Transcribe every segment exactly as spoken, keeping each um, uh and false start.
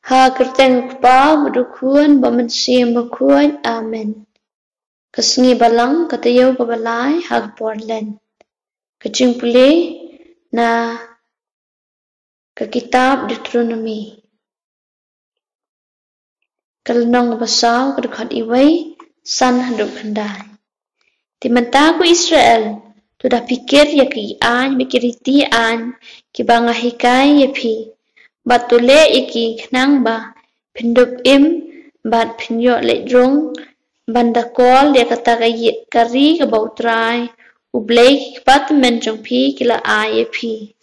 Ha kerteng pa budukuan bamansiam bakuan amen. Kasngi balang katayaw babalay hag Portland. Kaching puli na kakitab Deuteronomy. Kalanong basaw kadukhat iway san handuk kanday. Timanta ko Israel tu dah pikir ya ki an mikiriti an ki bangahikai yapi. Batule iki knang ba pindup im bat pinyo le drung bandakol dia kata kaya kari ke bautrai ublay pat menjong pi kila ay pi.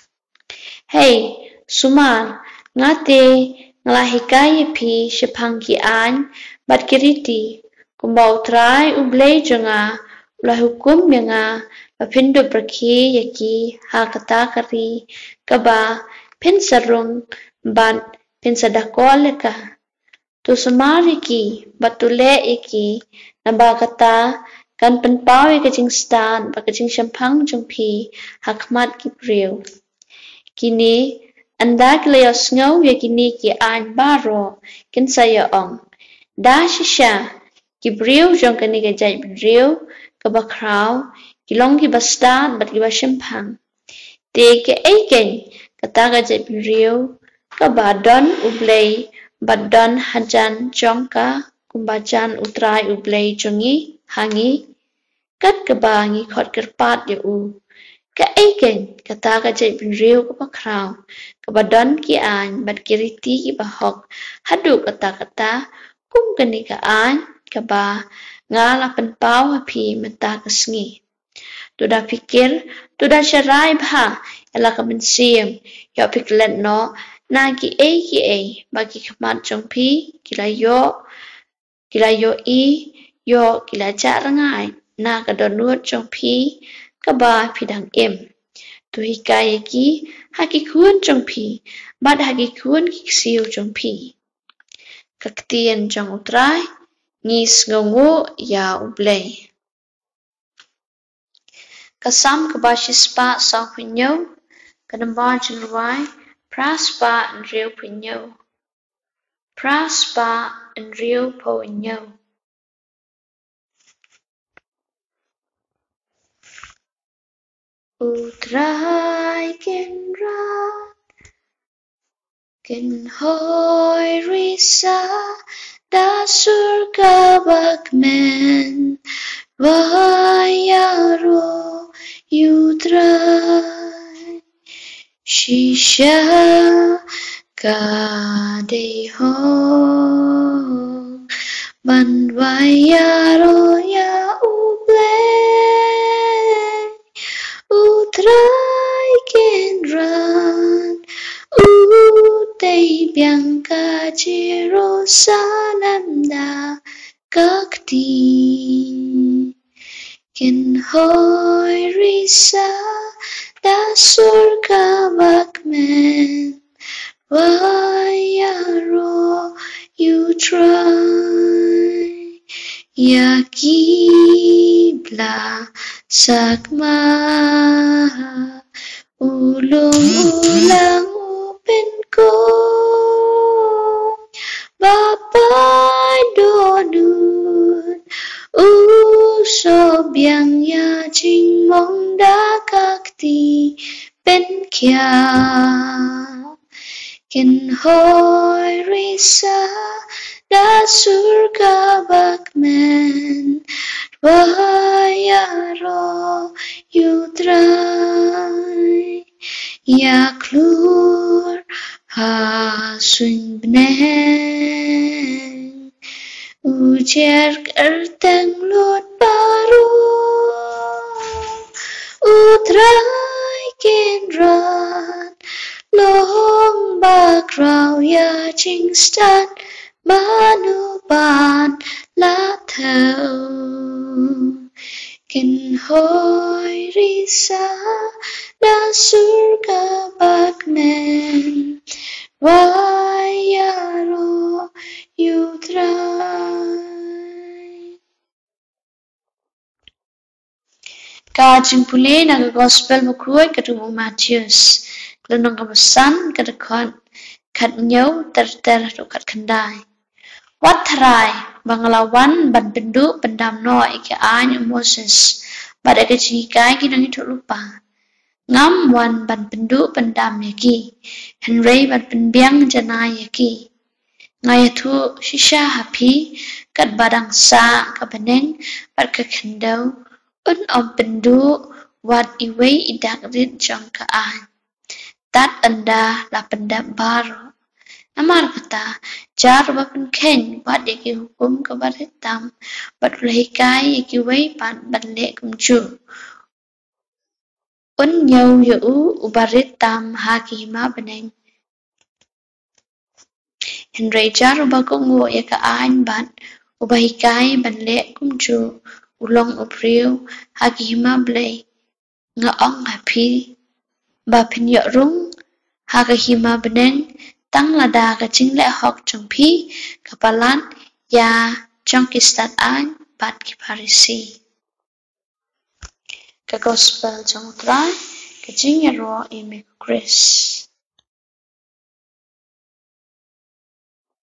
Hey sumar ngate ngalahikai pi sepang ki an bat kiriti kumbautrai ublay jonga ulah hukum yang pindup berki yaki ha kata kari kaba pinsarung ban pinsadakol ka tu sumari ki batule iki namba kata kan penpau ke jing stan ba ke jing champang jong pi hakmat ki priu kini anda kleo snow ya kini ki an baro kin saya ong da shisha ki priu jong kani ke jai priu ka bakrau ki long ki bastan bat ki ba champang te ke aiken kata ka jai priu ka badon ublay badon hajan jongka kumbajan utrai ublay jongi hangi kat kebangi khot kerpat ya u ka aiken kata ka jai priu ka bakrau ka badon ki an bat kiriti ki bahok hadu kata kata kum kani ka an ka ba ngala penpau api mata kesngi tu dah pikir tu dah cerai bah ela ka mensiam ya piklet no na ki a ki a bagi khamat jong pi kila yo kila yo i yo kila cha rangai na ka donut jong pi ka ba pidang em tu hikai ki haki kun jong pi bad haki kun ki siu jong pi kaktien jong utrai ngis ngongu ya ublay kasam kabashis pa sa punyo kadamba jinwai Praspa and Rio Pinyo. Praspa and Rio Pinyo. Utrai kenra ken hoi risa da surga bakmen vayaro utrai Shisha kade hong ban vayaro ya ublay utrai kenran utay bianca Jerusalemda kakti ken hoi risa da surga bakmen vayaro you try ya kibla sakma ulung ulang upin ko bapa dodun usob yang ya jing mong da kakti ben kia ken hoi risa da surga bakmen vayaro yutrai ya klur ha sun bneng ujar kerteng lut baru utrai kenran long bakrau ya jingstan manuban la thau ken hoi risa da surga bakmen vayaro utrai Kajing puli naga gospel mukruai ketumu Matius. Kelenong kabasan kedekon kat nyau ter-ter tu kat kendai. Wat tharai banglawan ban bendu pendam no ike anya Moses pada kecikai ki nang itu lupa. Ngam wan ban bendu pendam yaki. Henry ban penbiang jana yaki. Ngaya tu shisha happy kat badang sa ka beneng bat ka kendau un om bendu wat iwei idak rit jong ka an. Tat anda la pendam baru. Amar kata, jar bapen ken wat yaki hukum ke baritam, bat ulahikai yaki wei pan ban lek kumju. Un nyau yu ubaritam haki ma beneng. Henry jar ubakungu yaka ain ban, ubahikai ban lek kumju, ulong upriu haki ma blei, nga ong happy, ba pinyo rung, haka hima beneng, tang lada ka ching lệ học trong pi kapalan ya trong kistat an bat ki parisi ka gospel trong trai ka ching ya ro ime Chris